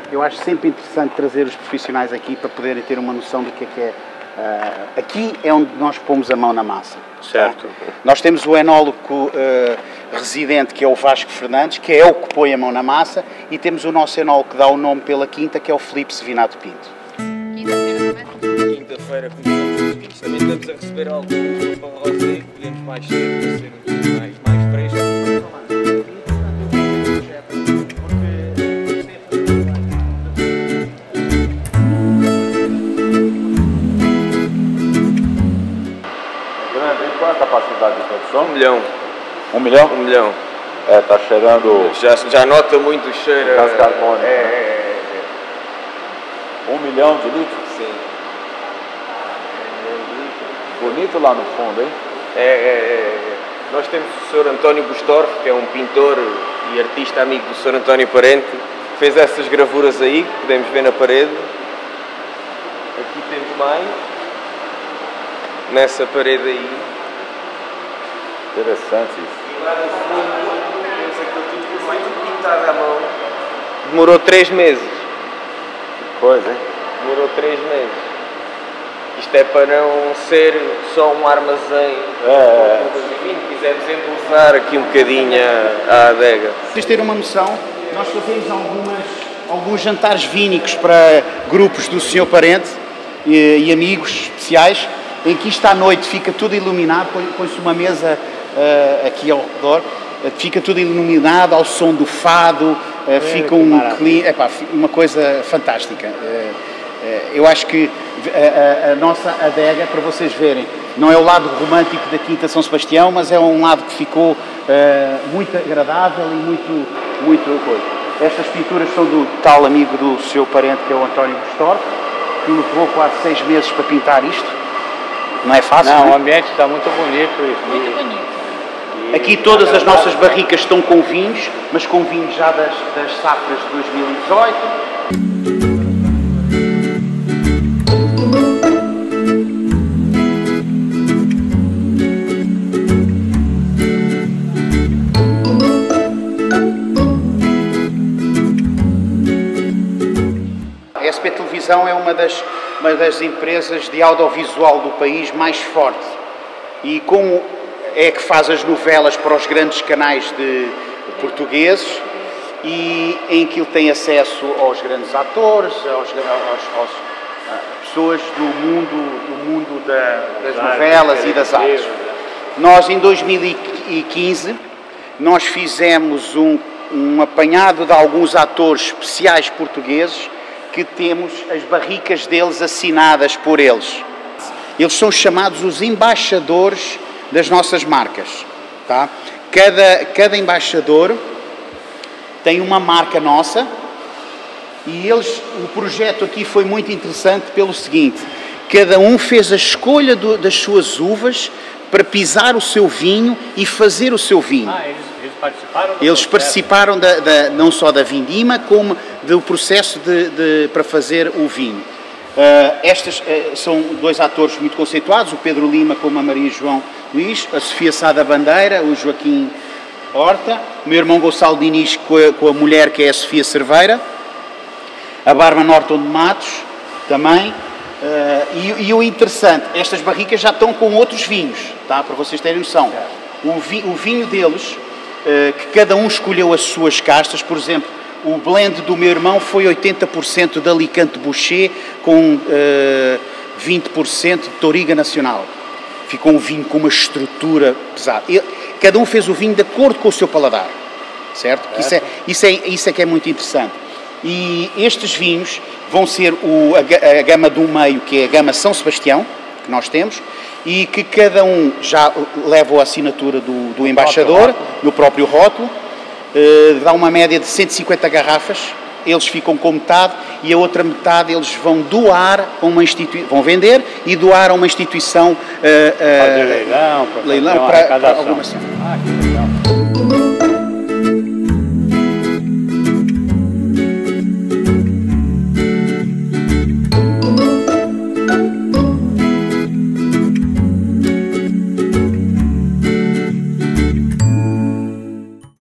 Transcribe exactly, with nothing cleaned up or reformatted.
Eu acho sempre interessante trazer os profissionais aqui para poderem ter uma noção do que é que é. Uh, aqui é onde nós pomos a mão na massa. Certo. Tá? Nós temos o enólogo uh, residente, que é o Vasco Fernandes, que é o que põe a mão na massa, e temos o nosso enólogo que dá o nome pela quinta, que é o Filipe Sevinato Pinto. Quinta-feira começamos os vinhos, também estamos a receber algum pão rosé, podemos mais cedo para ser um pouco mais, mais fresco. Qual é a capacidade de produção? Um milhão. Um milhão? Um milhão. É, tá cheirando... Já, já nota muito o cheiro. Gás carbônico. É, né? é, é. Um milhão de litros? Sim. Bonito lá no fundo, hein? É, é, é. Nós temos o senhor António Bustorff, que é um pintor e artista amigo do senhor António Parente, que fez essas gravuras aí, que podemos ver na parede. Aqui temos mais. Nessa parede aí. Interessante isso. E lá no fundo temos aquilo tudo que foi tudo pintado à mão. Demorou três meses. Que coisa, hein? Demorou três meses. Isto é para não ser só um armazém. É. Enfim, quisemos embelezar aqui um bocadinho a, a adega. Para vocês terem uma noção, nós fazemos algumas, alguns jantares vínicos para grupos do senhor Parente e, e amigos especiais, em que isto à noite fica tudo iluminado, põe-se uma mesa uh, aqui ao redor, uh, fica tudo iluminado ao som do fado, uh, é, fica um clima, epá, uma coisa fantástica. Uh, uh, eu acho que a, a, a nossa adega, para vocês verem, não é o lado romântico da Quinta São Sebastião, mas é um lado que ficou uh, muito agradável e muito, muito coisa. Estas pinturas são do tal amigo do seu Parente, que é o António Bustorff, que levou quase seis meses para pintar isto. Não é fácil, não, né? O ambiente está muito bonito. E, muito bonito. E, aqui todas as nossas barricas estão com vinhos, mas com vinhos já das, das safras de dois mil e dezoito. A S P Televisão é uma das, uma das empresas de audiovisual do país mais forte, e como é que faz as novelas para os grandes canais de, de portugueses, e em que ele tem acesso aos grandes atores, aos, aos, aos a pessoas do mundo, do mundo da, das novelas e das artes. Nós em dois mil e quinze nós fizemos um, um apanhado de alguns atores especiais portugueses, que temos as barricas deles assinadas por eles. Eles são chamados os embaixadores das nossas marcas. Tá? Cada, cada embaixador tem uma marca nossa, e eles, o projeto aqui foi muito interessante pelo seguinte: cada um fez a escolha do, das suas uvas para pisar o seu vinho e fazer o seu vinho. Ah, eles, eles participaram? Do eles processo. participaram da, da, não só da vindima, como do processo de, de, para fazer o vinho. Uh, estas uh, são dois atores muito conceituados, o Pedro Lima como a Maria João Luís, a Sofia Sá da Bandeira, o Joaquim Horta, o meu irmão Gonçalo Diniz com a, com a mulher, que é a Sofia Cerveira, a Bárbara Norton de Matos também. Uh, e, e o interessante, estas barricas já estão com outros vinhos, tá? Para vocês terem noção. O, vi, o vinho deles, uh, que cada um escolheu as suas castas, por exemplo, o blend do meu irmão foi oitenta por cento de Alicante Boucher com uh, vinte por cento de Touriga Nacional. Ficou um vinho com uma estrutura pesada. Ele, cada um fez o vinho de acordo com o seu paladar, certo? É. Isso, é, isso, é, isso é que é muito interessante. E estes vinhos vão ser o, a, a gama do meio, que é a gama São Sebastião, que nós temos, e que cada um já leva a assinatura do, do embaixador, no próprio rótulo, uh, dá uma média de cento e cinquenta garrafas, eles ficam com metade, e a outra metade eles vão doar a uma instituição, vão vender e doar a uma instituição, uh, uh, fazer leilão, para leilão fazer uma para, arrecadação. para alguma... Ah, que legal.